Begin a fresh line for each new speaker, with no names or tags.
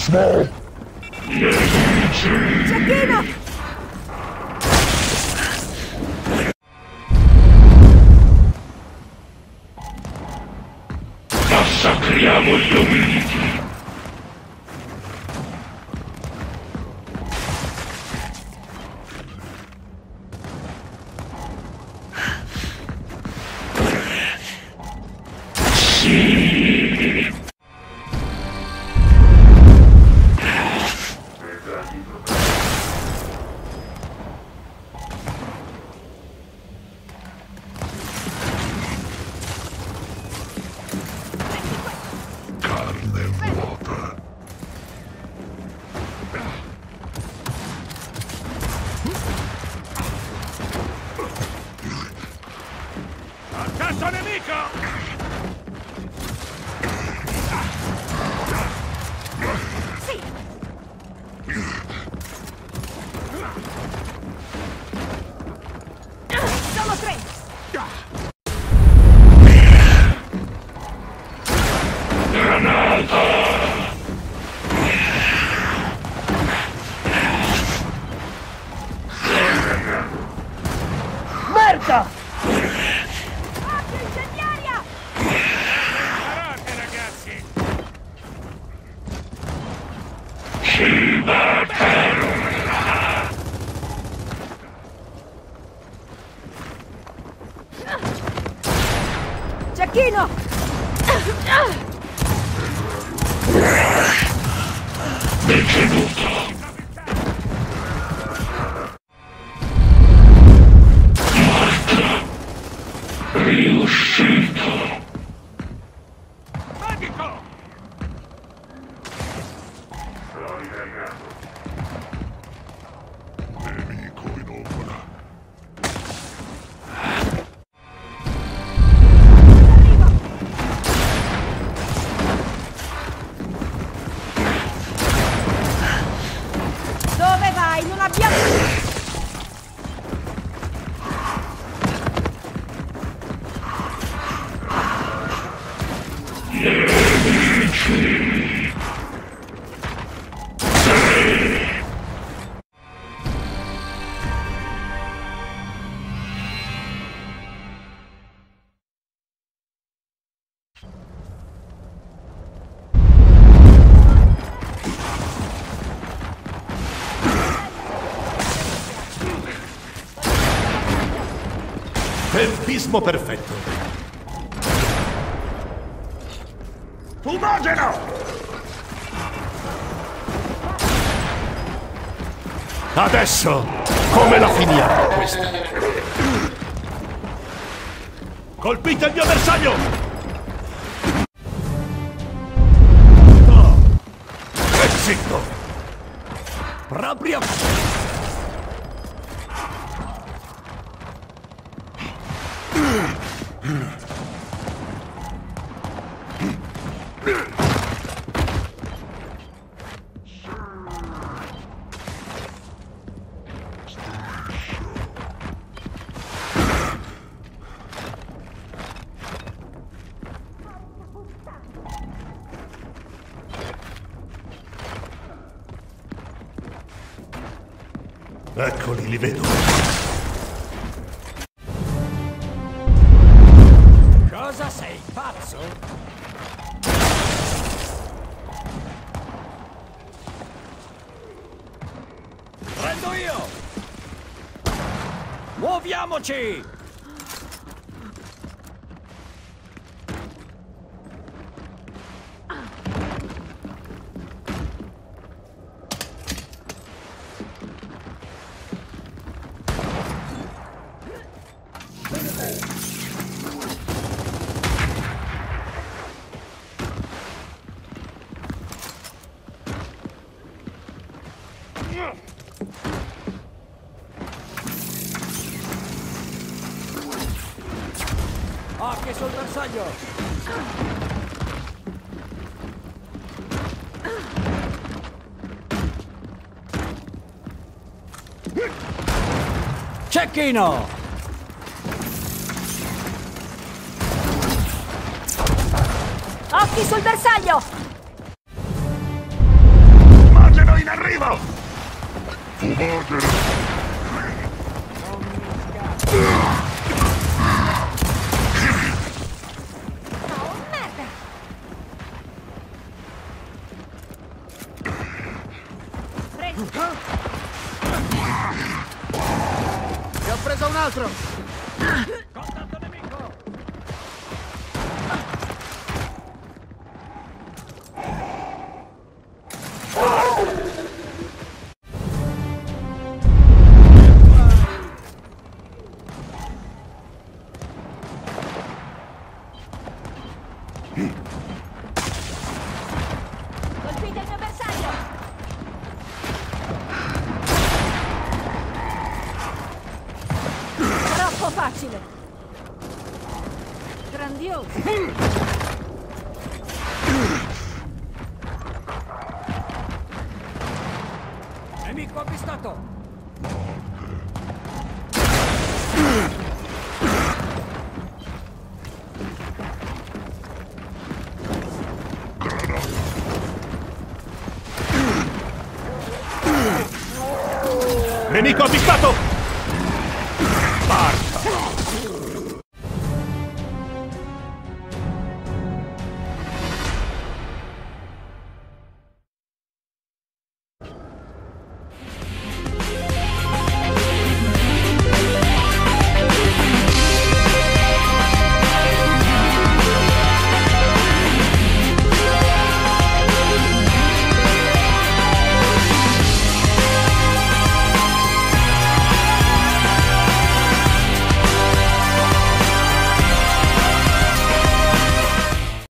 Cecchino!
Massacriamo gli ominidi.
Attento nemico!
Sì! Sono tre!
Granata!
Merda! Acqua incendiaria!
Parate, ragazzi!
Ciba terra!
Cecchino!
Detenuto! Riuscito!
Medico!
Nemico in ombra.
Dove vai? Non abbiamo...
Nemici!
Tempismo perfetto.
Fumogeno!
Adesso, come la finiamo questa? Colpite il mio bersaglio! No! E zitto! Proprio... Eccoli, li vedo.
Cosa sei, pazzo? Prendo io! Muoviamoci! Occhio sul bersaglio! Cecchino!
Occhi sul bersaglio! Oh, merda! Preso!
Ne ho preso un altro! Contatto nemico!
Colpite il mio bersaglio! Troppo facile! Grandioso!
Nemico avvistato!
Nemico avvistato!